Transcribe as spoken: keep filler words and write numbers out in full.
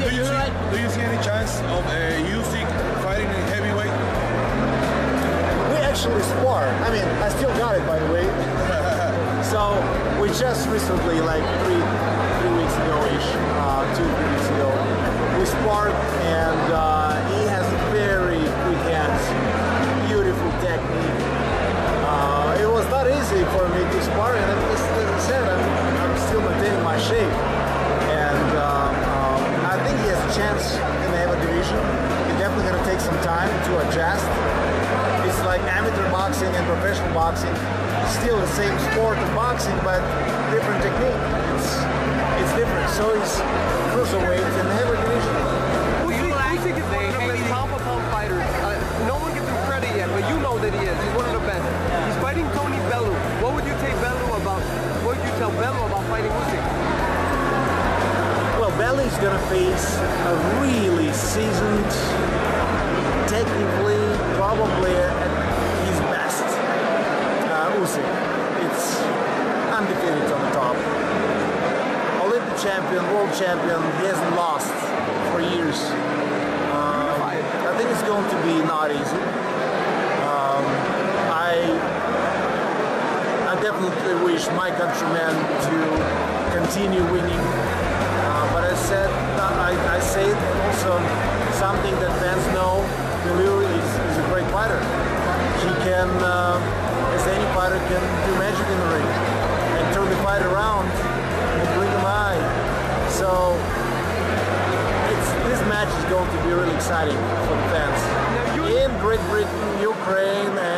do, you see, do you see any chance of uh, Usyk fighting in heavyweight? We actually spar. I mean, I still got it, by the way. So we just recently, like three three weeks ago-ish, uh, two three weeks ago, we sparred, and uh, he has very quick hands, beautiful technique. Uh, it was not easy for me to spar, and as, as I said, I'm, I'm still maintaining my shape, and uh, um, I think he has a chance in the heavyweight division. He's definitely going to take some time to adjust. It's like amateur boxing and professional boxing. Still the same sport of boxing, but different technique. It's it's different. So he's cruiserweight in the heavyweight division. Usyk is one of the best pound for pound fighters. Uh, no one gives him credit yet, but you know that he is. He's one of the best. He's fighting Tony Bellew. What would you take Bellew about? What would you tell Bellew about fighting Usyk? Well, Belly's gonna face a really seasoned, technically, probably at his best. Usyk. It's undefeated on the top. Olympic champion, world champion, he hasn't lost for years. Um, I think it's going to be not easy. Um, I I definitely wish my countrymen to continue winning. Uh, but I said, I, I say it also something that fans know. Bellew is, is a great fighter. He can. Uh, As any fighter can do magic in the ring and turn the fight around and bring them high. So it's, this match is going to be really exciting for the fans in Great Britain, Ukraine,